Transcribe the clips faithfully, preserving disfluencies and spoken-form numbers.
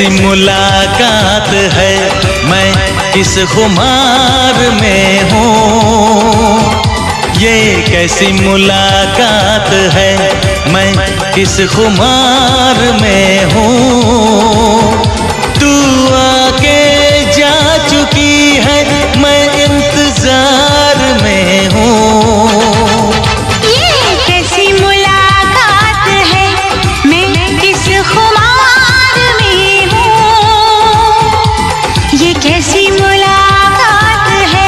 कैसी मुलाकात है, मैं किस खुमार में हूँ। ये कैसी मुलाकात है, मैं किस खुमार में हूँ। तू आके जा चुकी है, मैं इंतजार में हूँ। ये कैसी मुलाकात है, मैं किस खुमार में हूँ। ये कैसी मुलाकात है।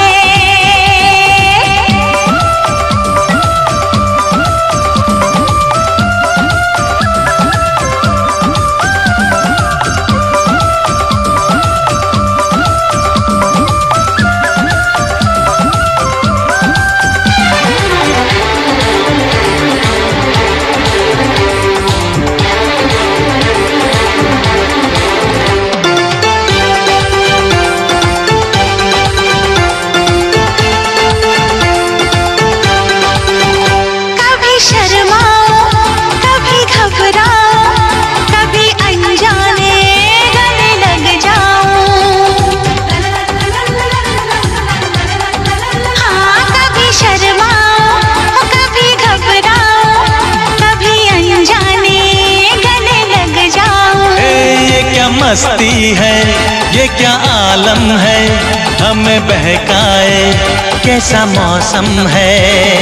मस्ती है ये क्या आलम है, हमें बहकाए कैसा मौसम है।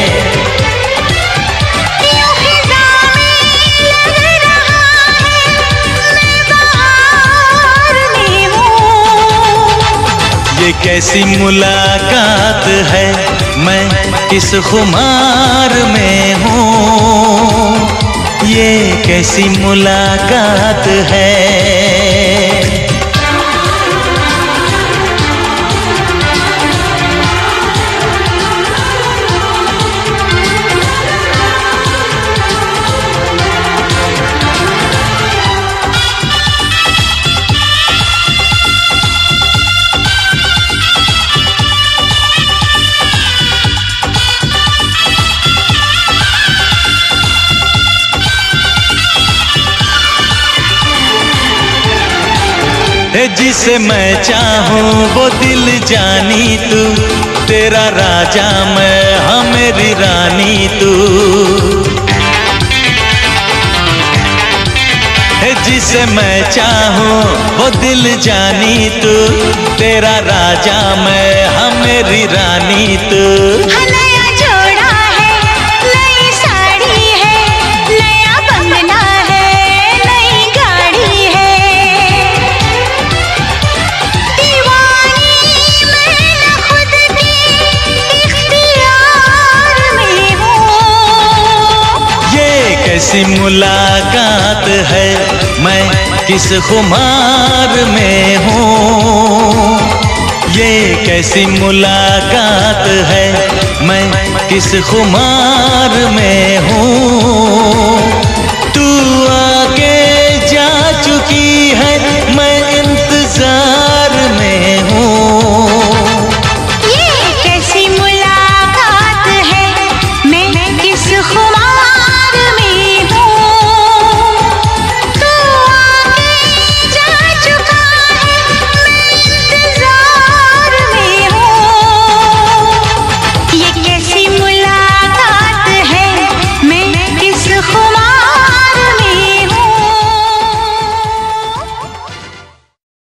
ये कैसी मुलाकात है, मैं किस खुमार में हूँ। ये कैसी मुलाकात है। जिसे मैं चाहूँ वो दिल जानी तू, तेरा राजा मैं हाँ मेरी रानी तू। जिसे मैं चाहूँ वो दिल जानी तू, तेरा राजा मैं हाँ मेरी रानी तू। नया जोड़ा है, नई साड़ी है, नया बंगला है, नई गाड़ी है। दीवानी मैं न खुद के इख्तियार में हूँ। ये कैसी मुलाकात है, मैं किस खुमार में हूँ। ये कैसी मुलाकात है, मैं किस खुमार में हूँ। तू आके